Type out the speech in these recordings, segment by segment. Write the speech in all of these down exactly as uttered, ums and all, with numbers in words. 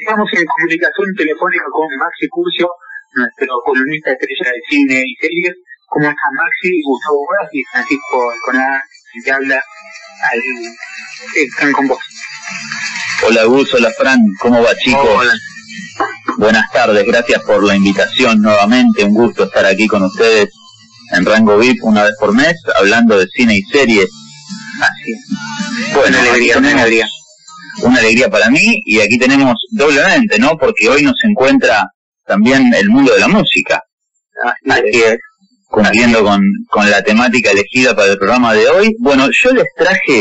estamos en comunicación telefónica con Maxi Curcio, nuestro columnista estrella de cine y series. ¿Cómo estás, Maxi? Gustavo Boras y Francisco Alconada, que te habla, al, están con vos. Hola Gus, hola Fran, ¿cómo va, chicos? Hola. Buenas tardes, gracias por la invitación nuevamente, un gusto estar aquí con ustedes en Rango V I P una vez por mes, hablando de cine y series. Así es. Bueno, una alegría, una alegría. Una alegría para mí, y aquí tenemos doblemente, ¿no? Porque hoy nos encuentra también el mundo de la música. Así es. Cumpliendo con, con la temática elegida para el programa de hoy. Bueno, yo les traje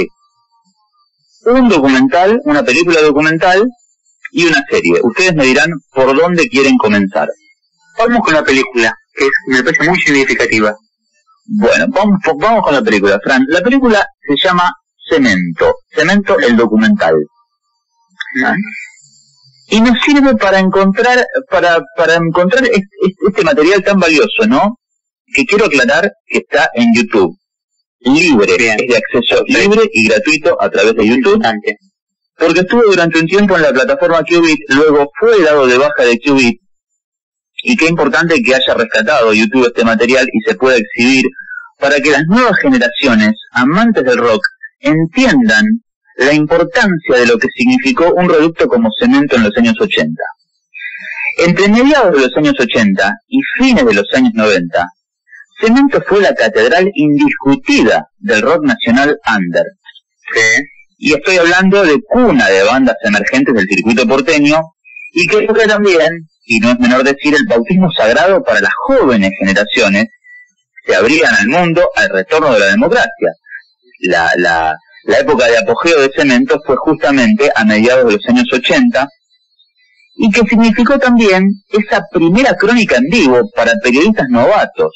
un documental, una película documental y una serie. Ustedes me dirán por dónde quieren comenzar. Vamos con la película, que es, me parece muy significativa. Bueno, vamos, vamos con la película, Fran. La película se llama Cemento. Cemento, el documental. ¿No? Y nos sirve para encontrar, para, para encontrar este, este material tan valioso, ¿no? Que quiero aclarar que está en YouTube. Libre, Bien. es de acceso libre y gratuito a través de YouTube. Importante. Porque estuvo durante un tiempo en la plataforma Qubit, luego fue dado de baja de Qubit. Y qué importante que haya rescatado YouTube este material y se pueda exhibir para que las nuevas generaciones, amantes del rock, entiendan la importancia de lo que significó un reducto como Cemento en los años ochenta. Entre mediados de los años ochenta y fines de los años noventa, Cemento fue la catedral indiscutida del rock nacional under. Sí. Y estoy hablando de cuna de bandas emergentes del circuito porteño, y que fue también, y no es menor decir, el bautismo sagrado para las jóvenes generaciones que se abrían al mundo al retorno de la democracia. La, la, la época de apogeo de Cemento fue justamente a mediados de los años ochenta, y que significó también esa primera crónica en vivo para periodistas novatos.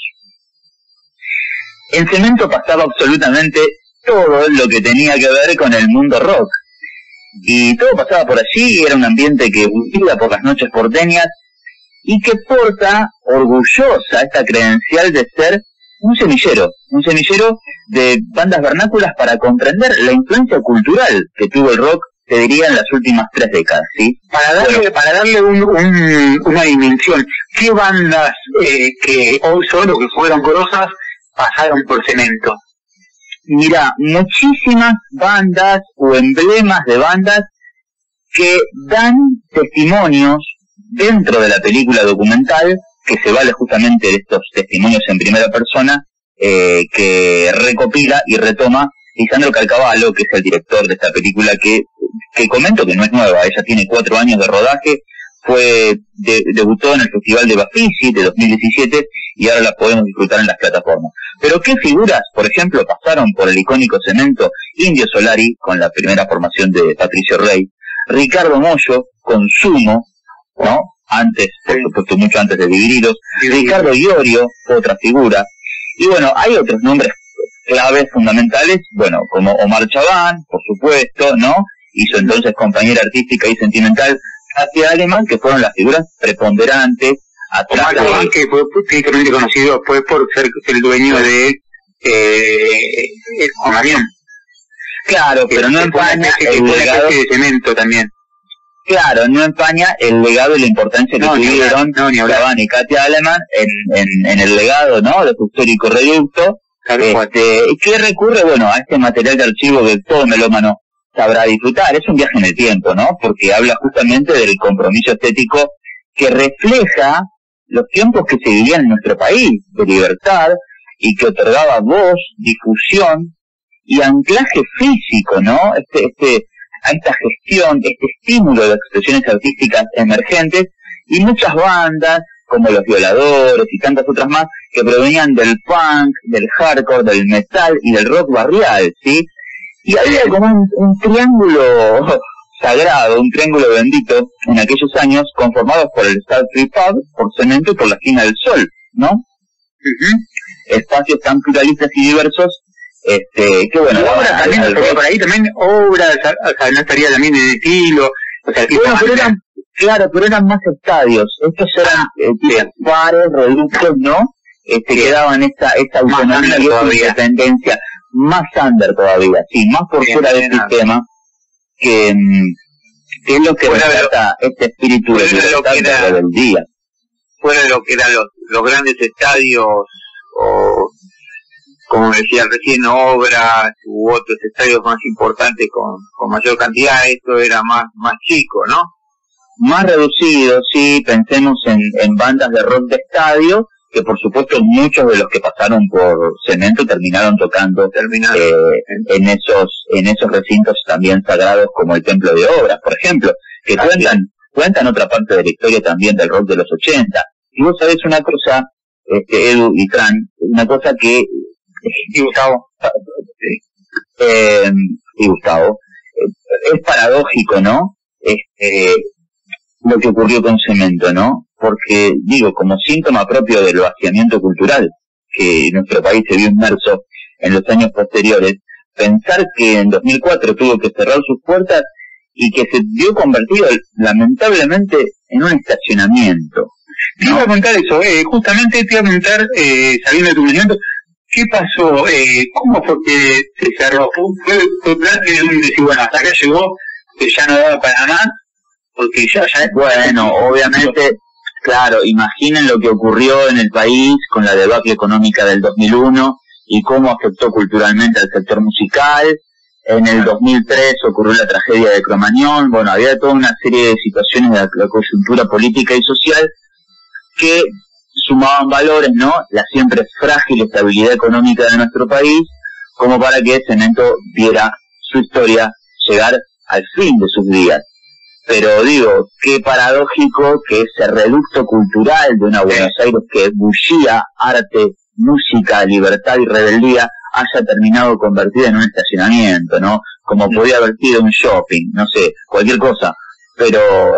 En Cemento pasaba absolutamente todo lo que tenía que ver con el mundo rock. Y todo pasaba por allí, era un ambiente que bullía por las noches porteñas y que porta orgullosa esta credencial de ser un semillero, un semillero de bandas vernáculas para comprender la influencia cultural que tuvo el rock, te diría, en las últimas tres décadas, ¿sí? Para darle, bueno, para darle un, un, una dimensión, ¿qué bandas eh, que hoy son o que fueron grosas pasaron por Cemento? Mira, muchísimas bandas o emblemas de bandas que dan testimonios dentro de la película documental, que se vale justamente de estos testimonios en primera persona, eh, que recopila y retoma Lisandro Calcavalo, que es el director de esta película, que, que comento que no es nueva, ella tiene cuatro años de rodaje, fue de, debutó en el Festival de Bafisi de dos mil diecisiete y ahora la podemos disfrutar en las plataformas. Pero ¿qué figuras, por ejemplo, pasaron por el icónico Cemento? Indio Solari, con la primera formación de Patricio Rey, Ricardo Mollo, con Sumo, ¿no? Antes, por supuesto, mucho antes de Divididos, sí, Ricardo Iorio, otra figura, y bueno, hay otros nombres claves fundamentales, bueno, como Omar Chabán, por supuesto, ¿no? Hizo entonces compañera artística y sentimental Katia Alemán, que fueron las figuras preponderantes. Omar Chabán, que fue típicamente conocido fue por ser el dueño de eh, Juan Marión. Claro, pero no empaña el legado de Cemento también. Claro, no empaña el legado y la importancia que no, tuvieron no, Chabán y Katia Alemán en, en, en el legado, ¿no?, de su histórico reducto, este, que recurre, bueno, a este material de archivo que todo melómano sabrá disfrutar. Es un viaje en el tiempo, ¿no?, porque habla justamente del compromiso estético que refleja los tiempos que se vivían en nuestro país, de libertad, y que otorgaba voz, difusión y anclaje físico, ¿no?, este, este, a esta gestión, este estímulo de expresiones artísticas emergentes, y muchas bandas, como Los Violadores y tantas otras más, que provenían del punk, del hardcore, del metal y del rock barrial, ¿sí? Y había como un, un triángulo sagrado, un triángulo bendito en aquellos años, conformados por el Star Tree Pub, por Cemento y por la Esquina del Sol, ¿no? Uh-huh. Espacios tan pluralistas y diversos, este, que bueno, ahora también estaría por ahí, también obras, o sea, no estaría también en estilo, o sea, bueno, pero eran, claro, pero eran más estadios, estos eran eh, bares, reductos, ¿no? Este, que daban esta, esta autonomía y esta independencia, más under todavía, sí, más por fuera del sistema, que, que es lo que trata este espíritu de libertad y de rebeldía. Fuera de lo que eran los, los grandes estadios, o como decía recién, obras u otros estadios más importantes con, con mayor cantidad, esto era más, más chico, ¿no? Más reducido, sí, pensemos en, en bandas de rock de estadio, que por supuesto muchos de los que pasaron por Cemento terminaron tocando terminaron. Eh, en, en esos en esos recintos también sagrados como el Templo de Obras, por ejemplo, que Así cuentan es. cuentan otra parte de la historia también del rock de los ochenta. Y vos sabés una cosa, este, Edu y Fran, una cosa que... Y Gustavo. Eh, y Gustavo. Eh, es paradójico, ¿no? Este, lo que ocurrió con Cemento, ¿no? Porque, digo, como síntoma propio del vaciamiento cultural que nuestro país se vio inmerso en los años posteriores, pensar que en dos mil cuatro tuvo que cerrar sus puertas y que se vio convertido, lamentablemente, en un estacionamiento. Te iba a contar eso, eh, justamente te iba a preguntar, eh, saliendo de tu movimiento, ¿qué pasó? Eh, ¿Cómo fue que se cerró? ¿Fue, fue plan de un decir, bueno, hasta acá llegó, que ya no daba para más? Porque ya, ya... Bueno, obviamente, claro, imaginen lo que ocurrió en el país con la debacle económica del dos mil uno y cómo afectó culturalmente al sector musical. En el dos mil tres ocurrió la tragedia de Cromañón. Bueno, había toda una serie de situaciones de la, la coyuntura política y social que sumaban valores, ¿no? La siempre frágil estabilidad económica de nuestro país, como para que Cemento viera su historia llegar al fin de sus días. Pero digo, qué paradójico que ese reducto cultural de una Buenos Aires que bullía arte, música, libertad y rebeldía haya terminado convertida en un estacionamiento, ¿no? Como podía haber sido un shopping, no sé, cualquier cosa. Pero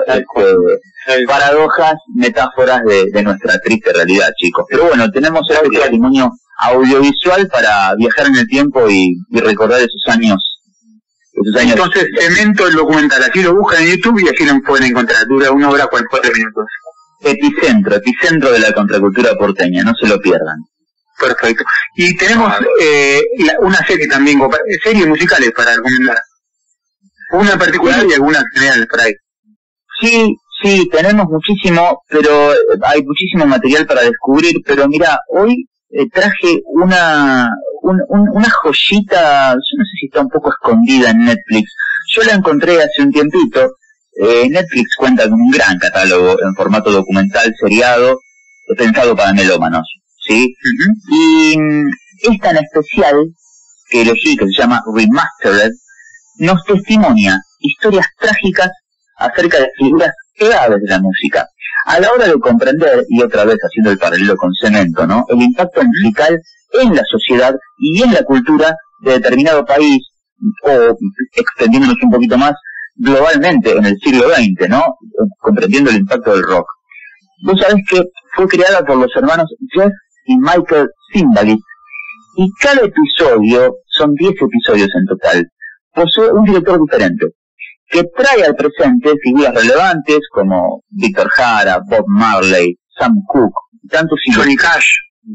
este, paradojas, metáforas de, de nuestra triste realidad, chicos. Pero bueno, tenemos este testimonio audiovisual para viajar en el tiempo y, y recordar esos años. Esos años. Entonces, Cemento, el documental, aquí lo buscan en YouTube y aquí lo pueden encontrar. Dura una hora cuarenta y cuatro minutos. Epicentro, epicentro de la contracultura porteña, no se lo pierdan. Perfecto. Y tenemos eh, la, una serie también, series musicales para recomendar. Una en particular y algunas generales por ahí. Sí, sí, tenemos muchísimo, pero hay muchísimo material para descubrir, pero mira, hoy eh, traje una un, un, una joyita, yo no sé si está un poco escondida en Netflix, yo la encontré hace un tiempito. eh, Netflix cuenta con un gran catálogo en formato documental, seriado, pensado para melómanos, ¿sí? Uh-huh. Y esta en especial, que elegí, que se llama Remastered, nos testimonia historias trágicas acerca de figuras claves de la música, a la hora de comprender, y otra vez haciendo el paralelo con Cemento, ¿no?, el impacto musical en la sociedad y en la cultura de determinado país, o extendiéndonos un poquito más, globalmente en el siglo veinte, ¿no?, comprendiendo el impacto del rock. Vos sabés que fue creada por los hermanos Jeff y Michael Cimbalist, y cada episodio, son diez episodios en total, posee un director diferente, que trae al presente figuras relevantes como Víctor Jara, Bob Marley, Sam Cooke, tantos y Johnny Cash.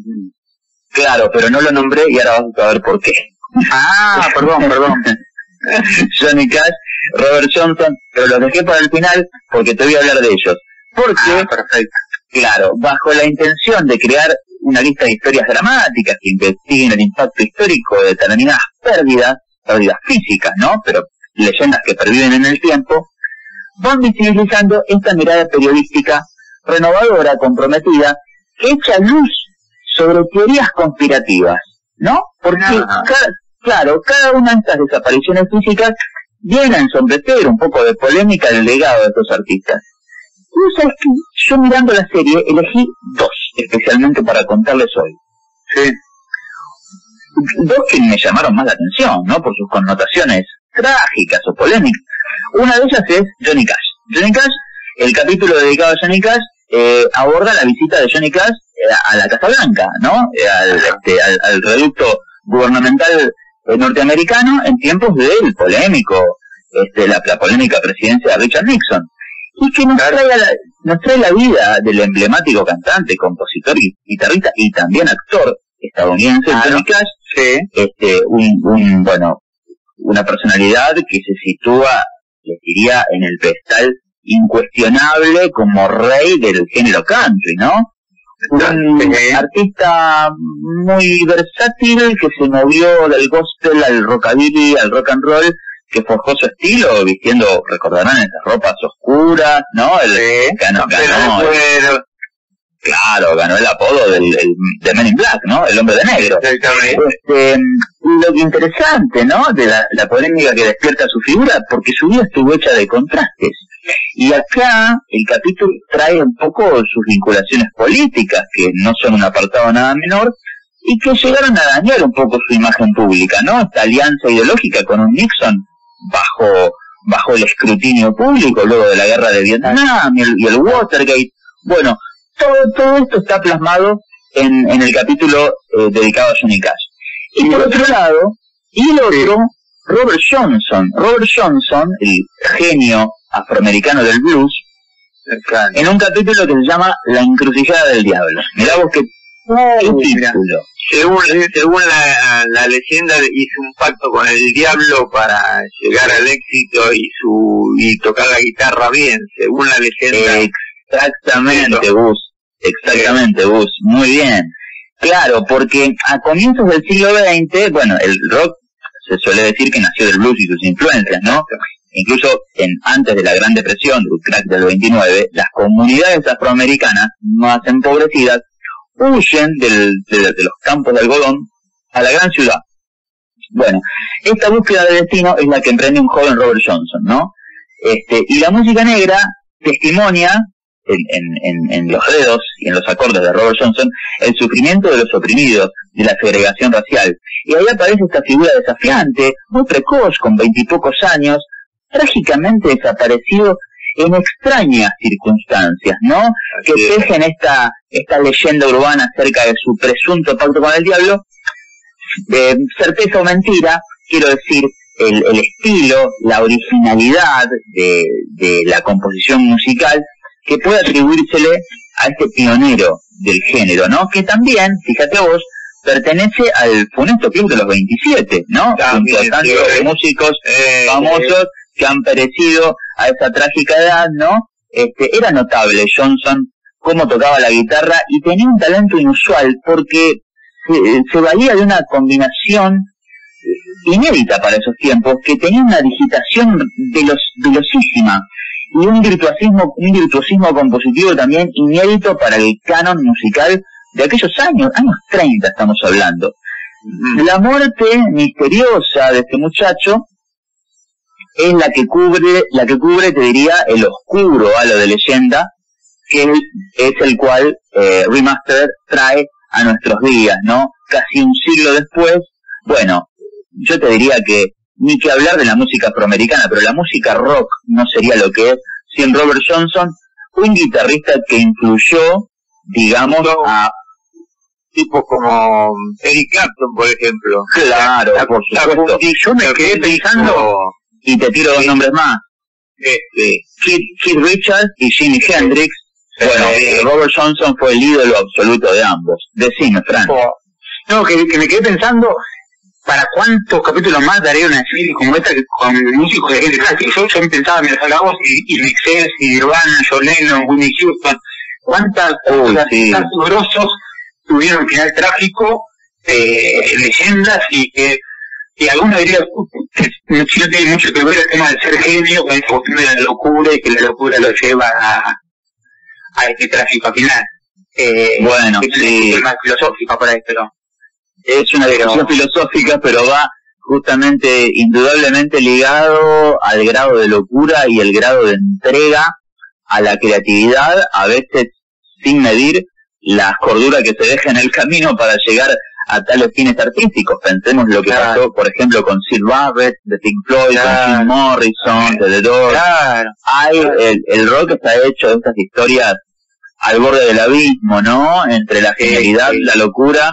Claro, pero no lo nombré y ahora vas a ver por qué. Ah, perdón, perdón. Johnny Cash, Robert Johnson, pero lo dejé para el final porque te voy a hablar de ellos. Porque, ah, perfecto. Claro, bajo la intención de crear una lista de historias dramáticas que investiguen el impacto histórico de determinadas pérdidas, pérdidas físicas, ¿no?, pero leyendas que perviven en el tiempo, van visibilizando esta mirada periodística renovadora, comprometida, que echa luz sobre teorías conspirativas, ¿no? Porque, cada, claro, cada una de estas desapariciones físicas viene a ensombrecer un poco de polémica el legado de estos artistas. Y sabes que yo mirando la serie elegí dos, especialmente para contarles hoy. Sí. Dos que me llamaron más la atención, ¿no?, por sus connotaciones trágicas o polémicas. Una de ellas es Johnny Cash. Johnny Cash, el capítulo dedicado a Johnny Cash, eh, aborda la visita de Johnny Cash eh, a la Casa Blanca, ¿no?, eh, al, este, al, al reducto gubernamental eh, norteamericano en tiempos del polémico, este, la, la polémica presidencia de Richard Nixon. Y que nos trae, la, nos trae la vida del emblemático cantante, compositor y guitarrista y también actor estadounidense, ah, Johnny Cash, sí. este, un, un, bueno, una personalidad que se sitúa les diría en el pedestal incuestionable como rey del género country, ¿no? Un eh, artista muy versátil que se movió del gospel al rockabilly, al rock and roll, que forjó su estilo vistiendo, recordarán, esas ropas oscuras, ¿no? El, sí, ganó, ganó, el, claro, ganó el apodo del, del, de Men in Black, ¿no? El hombre de negro. Este, lo interesante, ¿no? De la, la polémica que despierta su figura, porque su vida estuvo hecha de contrastes. Y acá el capítulo trae un poco sus vinculaciones políticas, que no son un apartado nada menor, y que llegaron a dañar un poco su imagen pública, ¿no? Esta alianza ideológica con un Nixon bajo bajo el escrutinio público luego de la guerra de Vietnam y el, y el Watergate. Bueno, todo todo esto está plasmado en, en el capítulo eh, dedicado a Johnny Cash. Y por otro lado, y el otro, Robert Johnson. Robert Johnson, el genio afroamericano del blues, en un capítulo que se llama La encrucijada del diablo. Mirá vos que oh, título. Según, según la, la leyenda, hizo un pacto con el diablo para llegar al éxito y su y tocar la guitarra bien, según la leyenda. Exactamente, Gus. Exactamente, Gus. Muy bien. Claro, porque a comienzos del siglo veinte, bueno, el rock se suele decir que nació del blues y sus influencias, ¿no? Incluso en antes de la Gran Depresión, del crack del veintinueve, las comunidades afroamericanas más empobrecidas huyen del, de, de los campos de algodón a la gran ciudad. Bueno, esta búsqueda de destino es la que emprende un joven Robert Johnson, ¿no? Este, y la música negra testimonia en, en, en, en los dedos y en los acordes de Robert Johnson el sufrimiento de los oprimidos, de la segregación racial. Y ahí aparece esta figura desafiante, muy precoz, con veintipocos años, trágicamente desaparecido en extrañas circunstancias, ¿no? Así que tejen esta esta leyenda urbana acerca de su presunto pacto con el diablo. Eh, certeza o mentira, quiero decir, el, el estilo, la originalidad de, de la composición musical que puede atribuírsele a este pionero del género, ¿no? Que también, fíjate vos, pertenece al funesto club de los veintisiete, ¿no? Junto a tantos eh, músicos eh, famosos eh. que han perecido a esa trágica edad, ¿no? Este, era notable Johnson cómo tocaba la guitarra y tenía un talento inusual porque se, se valía de una combinación inédita para esos tiempos, que tenía una digitación veloz, velocísima y un virtuosismo, un virtuosismo compositivo también inédito para el canon musical de aquellos años, años treinta estamos hablando. La muerte misteriosa de este muchacho es la que cubre, la que cubre, te diría, el oscuro halo de leyenda, que es el cual eh, Remastered trae a nuestros días, ¿no? Casi un siglo después. Bueno, yo te diría que ni que hablar de la música afroamericana, pero la música rock no sería lo que es sin Robert Johnson, un guitarrista que influyó, digamos, no, a tipos como Eric Clapton, por ejemplo. Claro, la, por supuesto. Y yo me quedé pensando, y te tiro dos nombres más, este, Keith, Keith Richards y Jimi Hendrix. Bueno, eh, Robert Johnson fue el ídolo absoluto de ambos. Decime, Fran. No, que, que me quedé pensando, ¿para cuántos capítulos más daría una serie como esta que, con músicos de gente clásica? Yo, yo pensaba, mira, Salagos y, y Mixers y Nirvana, John Lennon, Whitney Houston, ¿cuántas cosas sí. grosos tuvieron un final trágico, eh, leyendas y que y alguno diría que si no tiene mucho que ver el tema de ser genio con esa cuestión de la locura y que la locura lo lleva a a este trágico final. Eh, bueno, sí. Es más filosófica por ahí, pero es una discusión pero... filosófica, pero va justamente, indudablemente ligado al grado de locura y el grado de entrega a la creatividad, a veces sin medir la cordura que se deja en el camino para llegar a tales fines artísticos. Pensemos lo que claro. pasó, por ejemplo, con Syd Barrett de Pink Floyd, claro. con Jim Morrison de The Doors. Claro. Hay, el, el rock está hecho de estas historias al borde del abismo, ¿no? Entre la genialidad, sí, sí. la locura,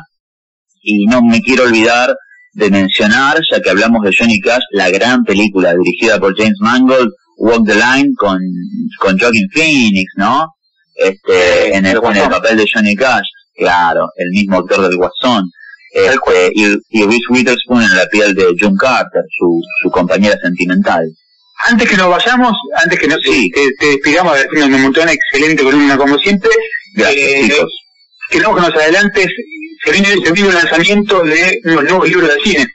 y no me quiero olvidar de mencionar, ya que hablamos de Johnny Cash, la gran película dirigida por James Mangold, Walk the Line, con, con Joaquin Phoenix, ¿no? Este, en el, en el papel de Johnny Cash, claro, el mismo actor del Guasón. Este, y, y Reese Witherspoon en la piel de June Carter, su, su compañera sentimental. Antes que nos vayamos, antes que nos sí. te, te despidamos, agradeciendo un montón, excelente columna como siempre. Gracias, eh, chicos. Queremos que nos adelantes, se viene, se viene el lanzamiento de los nuevos libros de cine.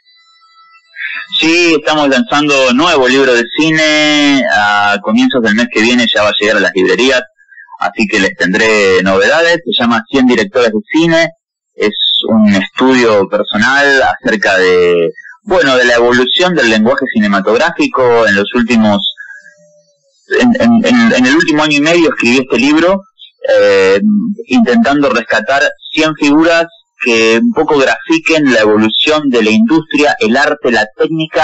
Sí, estamos lanzando nuevo libro de cine, a comienzos del mes que viene ya va a llegar a las librerías, así que les tendré novedades. Se llama cien directores de cine, es un estudio personal acerca de, bueno, de la evolución del lenguaje cinematográfico en los últimos, en, en, en, en el último año y medio escribí este libro, eh, intentando rescatar cien figuras que un poco grafiquen la evolución de la industria, el arte, la técnica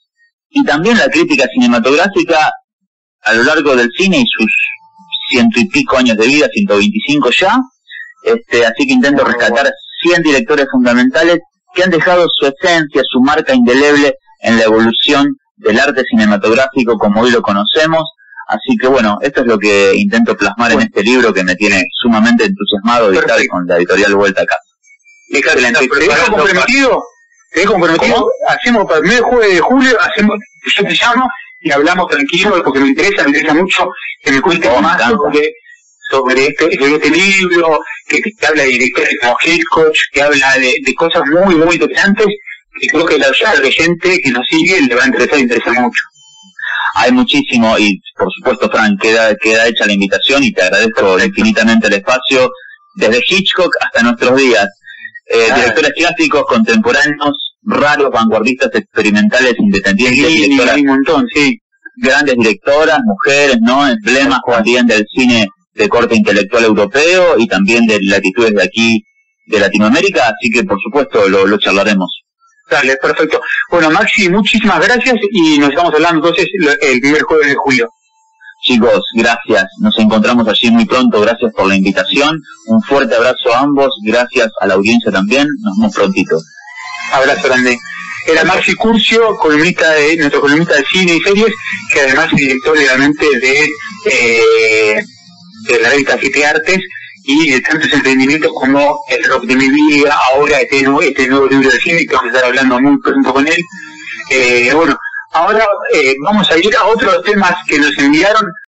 y también la crítica cinematográfica a lo largo del cine y sus ciento y pico años de vida, ciento veinticinco ya. Este, así que intento rescatar cien directores fundamentales que han dejado su esencia, su marca indeleble en la evolución del arte cinematográfico como hoy lo conocemos. Así que bueno, esto es lo que intento plasmar bueno. en este libro que me tiene sumamente entusiasmado de estar con la editorial Vuelta a Casa. Excelente. ¿Te dejo comprometido? ¿Te dejo comprometido? ¿Cómo? Hacemos para el mes de julio, hacemos, yo te llamo y hablamos tranquilo porque me interesa, me interesa mucho que me cuentes oh, más sobre, sobre este, este libro, que, que habla de directores como Hitchcock, que habla de, de cosas muy, muy interesantes, y creo que la gente que nos sigue le va a interesar, interesa mucho. Hay muchísimo, y por supuesto, Frank, queda, queda hecha la invitación y te agradezco infinitamente el espacio, desde Hitchcock hasta nuestros días. Eh, ah. Directores clásicos, contemporáneos, raros, vanguardistas, experimentales, independientes, sí, directoras, hay un montón, sí. Grandes directoras, mujeres, ¿no? Emblemas también del cine de corte intelectual europeo y también de latitudes de aquí, de Latinoamérica, así que por supuesto lo, lo charlaremos. Dale, perfecto. Bueno, Maxi, muchísimas gracias y nos estamos hablando entonces el primer jueves de julio. Chicos, gracias. Nos encontramos allí muy pronto. Gracias por la invitación. Un fuerte abrazo a ambos. Gracias a la audiencia también. Nos vemos prontito. Abrazo grande. Era Maxi Curcio, columnista de, nuestro columnista de cine y series, que además es director realmente de, eh, de la revista Siete Artes y de tantos emprendimientos como El Rock de mi vida, ahora este nuevo, este nuevo libro de cine, que vamos a estar hablando muy pronto con él. Eh, bueno, ahora eh, vamos a ir a otros temas que nos enviaron.